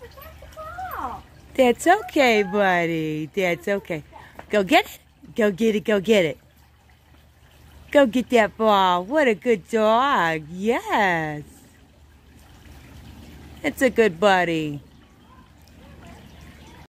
That's okay, buddy. That's okay. Go get it. Go get it. Go get it. Go get that ball. What a good dog. Yes. It's a good buddy.